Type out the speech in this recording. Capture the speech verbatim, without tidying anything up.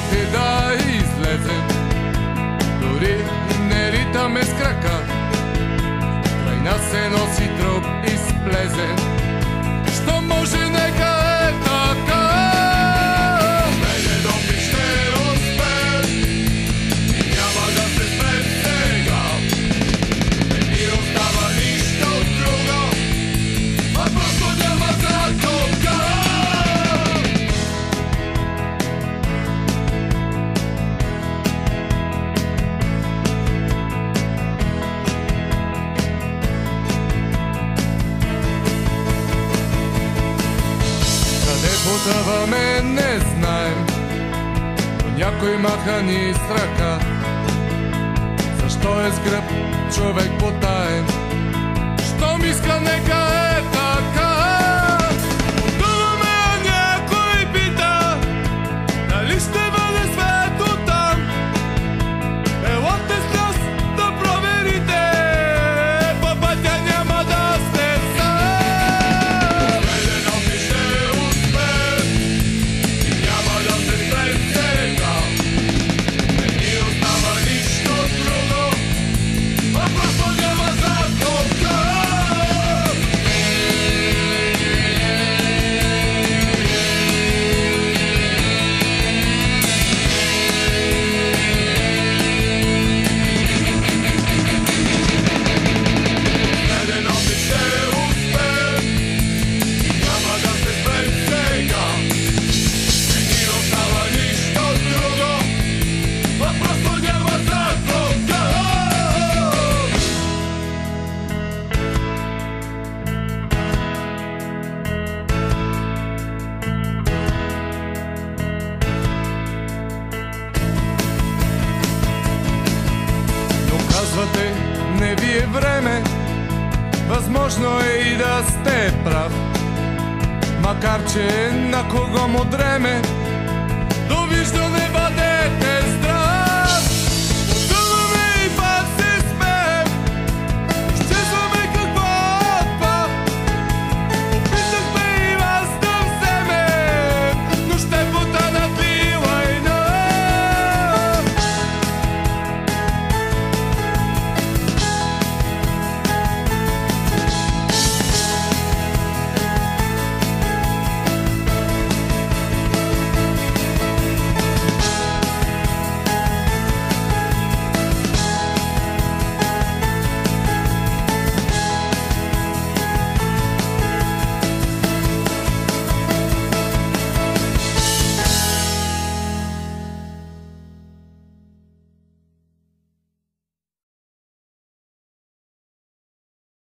работи да излезем, дори не ритаме с крака. Край нас се носи труп изплезен. Що може, нека е така. Мене доки ще успеем и няма да се спрем сега. Не ни остава нищо друго, а просто няма за кога. Потъваме, не знаем, но някой маха ни с ръка. Защо е с гръб човек потаен? Щом иска, нека е така. Потъваме, а някой пита дали ще бъде светло там. Елате с нас да проверите, по пътя няма да сте сам. Не ви е време, възможно е и да сте прав, макар че на кого му дреме. Довиждане.